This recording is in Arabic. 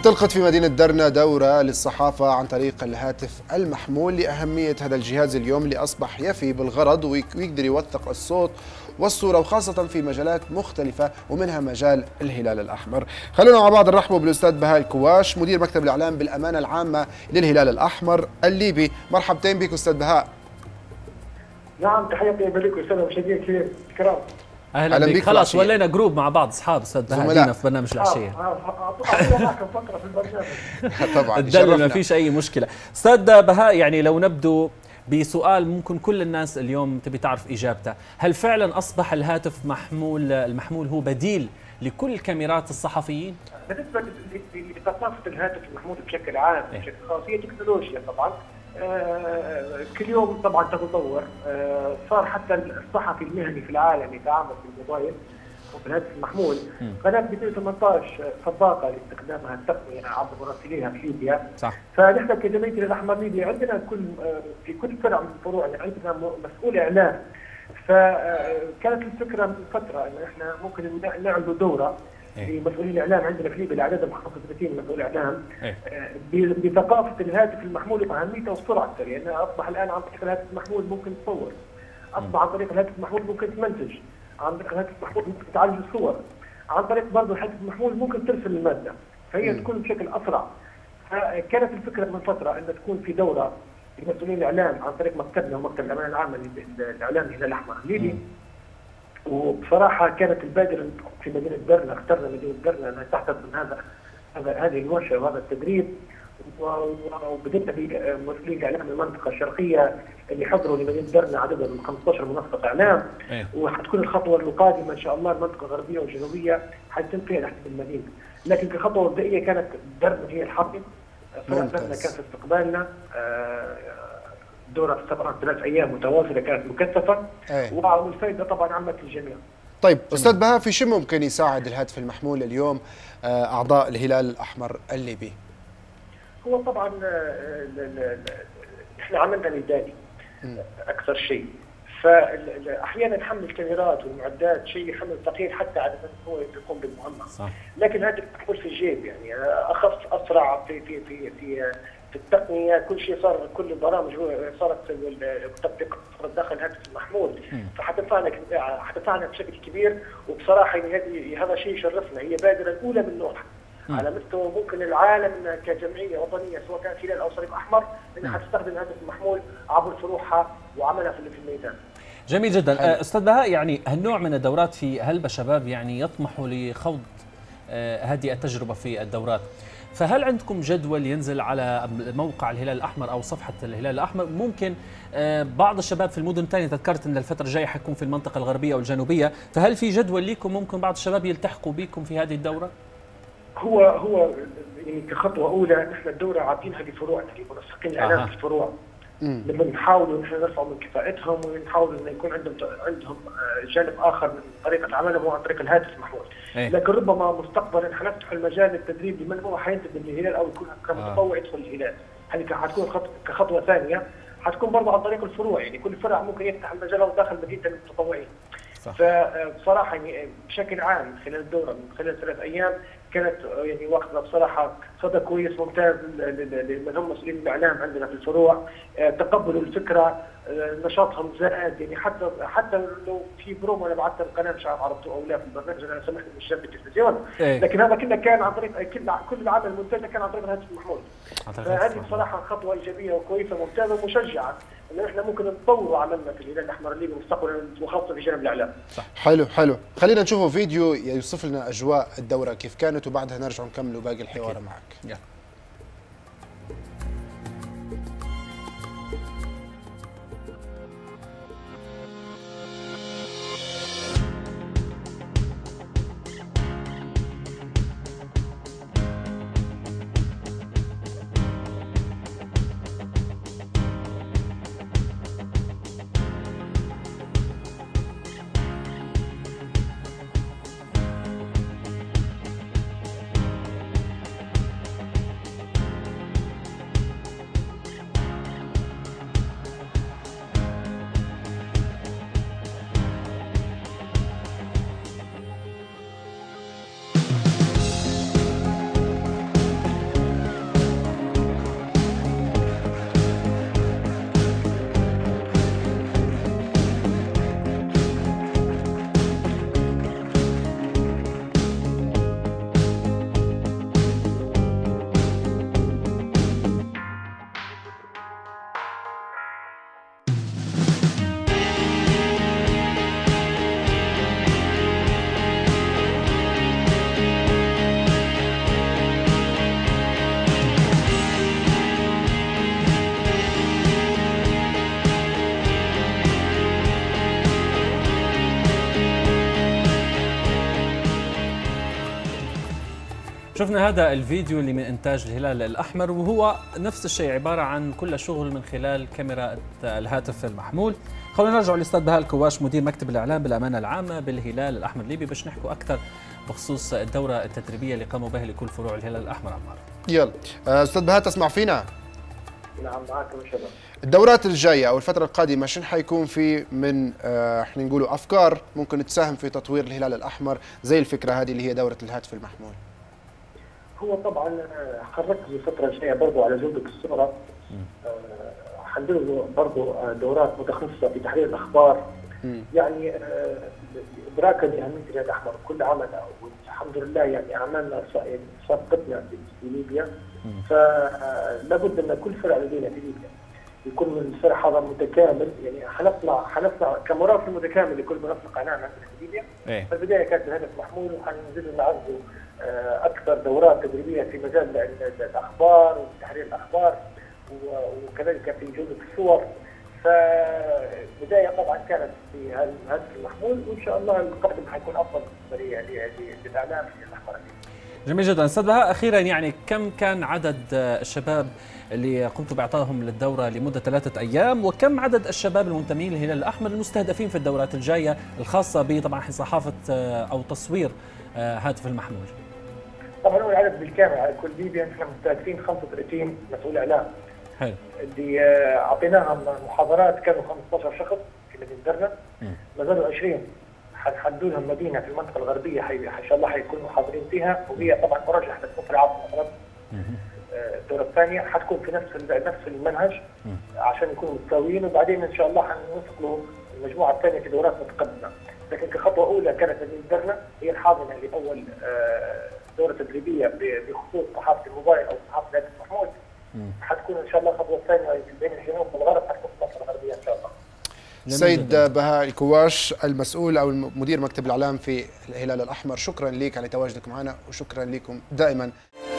انطلقت في مدينة درنا دورة للصحافة عن طريق الهاتف المحمول لأهمية هذا الجهاز اليوم اللي أصبح يفي بالغرض ويقدر يوثق الصوت والصورة، وخاصة في مجالات مختلفة ومنها مجال الهلال الأحمر. خلونا مع بعض نرحبوا بالأستاذ بهاء الكواش، مدير مكتب الإعلام بالأمانة العامة للهلال الأحمر الليبي. مرحبتين بك أستاذ بهاء. نعم، تحياتي لكم والسلام مشاهدينا الكرام. اهلا بك. خلاص ولينا جروب مع بعض اصحاب استاذ بهاء دينا في برنامج العشيه. معكم فقره في البرنامج. طبعا تدلل، ما فيش اي مشكله. استاذ بهاء، يعني لو نبدو بسؤال ممكن كل الناس اليوم تبي تعرف اجابته، هل فعلا اصبح الهاتف المحمول هو بديل لكل كاميرات الصحفيين؟ بالنسبه لثقافه الهاتف المحمول بشكل عام بشكل خاص، هي تكنولوجيا طبعا. كل يوم طبعا تتطور. صار حتى الصحفي المهني في العالم يتعامل بالموبايل وفي الهاتف المحمول. قناه 218 سباقه لاستخدامها التقنيه عبر مراسليها في ليبيا. صح. فنحن كجمعيه الاحمر ليبيا عندنا في كل فرع من الفروع يعني عندنا مسؤول اعلام. فكانت الفكره من فتره انه احنا ممكن نعمل دوره لمسؤولين الاعلام عندنا في ليبيا لعددهم 35 مسؤول اعلام بثقافه الهاتف المحمول واهميته وسرعته، لان اصبح الان عن طريق الهاتف المحمول ممكن تصور، اصبح عن طريق الهاتف المحمول ممكن تمنتج، عن طريق الهاتف المحمول ممكن تعالج الصور، عن طريق برضه الهاتف المحمول ممكن ترسل الماده، فهي تكون بشكل اسرع. فكانت الفكره من فتره ان تكون في دوره لمسؤولين الاعلام عن طريق مكتبنا ومكتب الامانه العامه للاعلام الهلال الاحمر الليبي. وبصراحه كانت البادره في مدينه درنا، اخترنا مدينه درنا انها تحتضن هذه الورشه وهذا التدريب، وبدأنا بمسؤولين الاعلام المنطقه الشرقيه اللي حضروا لمدينه درنا عددهم من 15 منسق اعلام. وحتكون الخطوه القادمه ان شاء الله المنطقه الغربيه والجنوبيه حيتم فيها تحت المدينه، لكن كخطوه مبدئيه كانت درنا هي الحاضنه. درنا كان في استقبالنا دورة استمرت 3 أيام متواصلة كانت مكثفة. والفائدة طبعا عمت الجميع. طيب أستاذ بهاء، في شو ممكن يساعد الهاتف المحمول اليوم أعضاء الهلال الأحمر الليبي؟ هو طبعا احنا عملنا ميداني أكثر شيء، فأحيانا حمل الكاميرات والمعدات شيء حمل ثقيل حتى على من هو يقوم بالمهمة. صح. لكن هذا المحمول في الجيب، يعني أخف أسرع في التقنيه، كل شيء صار، كل البرامج صارت والتطبيقات صارت داخل الهاتف المحمول، فحتنفعنا بشكل كبير. وبصراحه يعني هذا شيء يشرفنا، هي بادره الاولى من نوعها على مستوى ممكن العالم كجمعيه وطنيه سواء كان هلال او صليب احمر انها حتستخدم الهاتف المحمول عبر فروعها وعملها في الميدان. جميل جدا. استاذ بهاء، يعني هالنوع من الدورات في هلبة شباب يعني يطمحوا لخوض هذه التجربه في الدورات، فهل عندكم جدول ينزل على موقع الهلال الأحمر أو صفحة الهلال الأحمر؟ ممكن بعض الشباب في المدن الثانية، تذكرت أن الفترة الجاية حيكون في المنطقة الغربية والجنوبية، فهل في جدول لكم ممكن بعض الشباب يلتحقوا بكم في هذه الدورة؟ هو يعني كخطوة أولى نحن الدورة عاطينها لفروعنا لمنسقين الإعلام في الفروع. لما نحاول نحن نرفع من كفاءتهم ونحاول انه يكون عندهم جانب اخر من طريقه عملهم هو عن طريق الهاتف المحمول. لكن ربما مستقبلا حنفتح المجال للتدريب لمن هو حينتمي للهلال او يكون كمتطوع يدخل الهلال. هذه حتكون كخطوه ثانيه، حتكون برضه عن طريق الفروع، يعني كل فرع ممكن يفتح المجال او داخل مدينه المتطوعين. فبصراحه يعني بشكل عام خلال الدوره من خلال 3 أيام كانت يعني وقتها بصراحه صدى كويس ممتاز لمن هم مسؤولين الاعلام عندنا في الفروع. تقبلوا الفكره، نشاطهم زاد، يعني حتى لو في برومو انا بعثت القناه مش عارف عرضته او لا في البرنامج، انا سمحت بالشاب بالتلفزيون، لكن هذا كله كان عن طريق كل العمل المنتج كان عن طريق الهاتف المحمول. فهذه بصراحه خطوه ايجابيه وكويسه وممتازه ومشجعه انه احنا ممكن نطور عملنا في الهلال الاحمر الليبي مستقبلا وخاصه في جانب الاعلام. حلو. خلينا نشوفوا فيديو يوصف لنا اجواء الدوره كيف كانت، وبعدها نرجع نكمل باقي الحوار معك. شفنا هذا الفيديو اللي من إنتاج الهلال الأحمر، وهو نفس الشيء عبارة عن كل شغل من خلال كاميرا الهاتف المحمول. خلونا نرجع للأستاذ بهاء الكواش مدير مكتب الإعلام بالأمانة العامة بالهلال الأحمر الليبي باش نحكوا أكثر بخصوص الدورة التدريبية اللي قاموا بها لكل فروع الهلال الأحمر. عمار يلا أستاذ بهاء تسمع فينا؟ نعم معكم شباب. الدورات الجاية أو الفترة القادمة شنو حيكون في من احنا نقولوا أفكار ممكن تساهم في تطوير الهلال الأحمر زي الفكرة هذه اللي هي دورة الهاتف المحمول؟ هو طبعا حركت الفترة الجاية برضه على جودة الصورة. حنديروا برضه دورات متخصصة في تحليل الأخبار. يعني إدراكا لأهمية الهلال الأحمر كل عملنا، والحمد لله يعني عملنا سابقتنا في ليبيا، فلا بد أن كل فرع لدينا في ليبيا يكون من الفرع هذا متكامل. يعني حنطلع كمرافق متكامل لكل مرافق عنان عندنا في ليبيا. فالبداية كانت الهدف محمول، وحنزيد نعرضوا أكثر دورات تدريبية في مجال الأخبار وتحرير الأخبار وكذلك في جودة الصور. فبداية طبعا كانت في هذا المحمول، وإن شاء الله القادم حيكون أفضل للإعلام في الأحمر. جميل جدا. أستاذ بهاء أخيرا يعني كم كان عدد الشباب اللي قمتوا بإعطائهم للدورة لمدة 3 أيام، وكم عدد الشباب المنتمين للهلال الأحمر المستهدفين في الدورات الجاية الخاصة بطبعا صحافة أو تصوير هاتف المحمول؟ طبعا هو العدد بالكامل على كل ليبيا احنا مستهدفين 35 مسؤول إعلام. حلو. اللي أعطيناهم محاضرات كانوا 15 شخص في مدينة درنا، ما زالوا 20 حنحدوا لهم مدينة في المنطقة الغربية إن شاء الله حيكونوا حاضرين فيها، وهي طبعا مرجح تكون في العاصمة. الدورة الثانية حتكون في نفس المنهج عشان يكونوا متساويين، وبعدين إن شاء الله حنوصلوا المجموعة الثانية في دورات متقدمة. لكن كخطوة أولى كانت مدينة درنا هي الحاضنة لأول دورة تدريبية بخصوص صحافة الموبايل أو صحافة الهاتف المحمول. حتكون إن شاء الله الخطوة الثانية بين الجنوب والغرب حتكون في المنطقة الغربية إن شاء الله. سيد بهاء الكواش المسؤول أو مدير مكتب الإعلام في الهلال الأحمر، شكرا لك على تواجدك معنا وشكرا لكم دائما.